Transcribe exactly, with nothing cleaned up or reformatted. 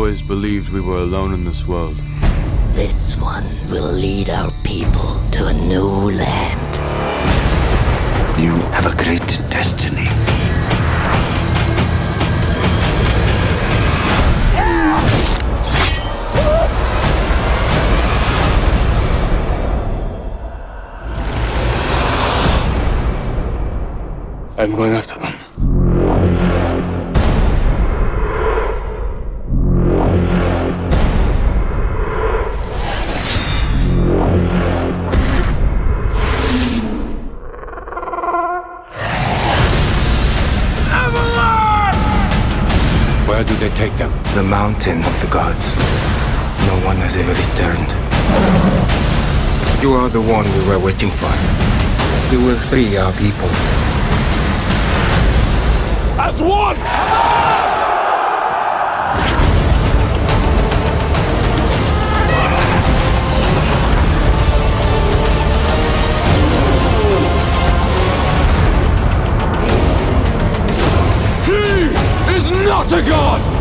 always believed we were alone in this world. This one will lead our people to a new land. You have a great destiny. I'm going after them. Where do they take them? The mountain of the gods. No one has ever returned. You are the one we were waiting for. You will free our people. As one! He is not a god!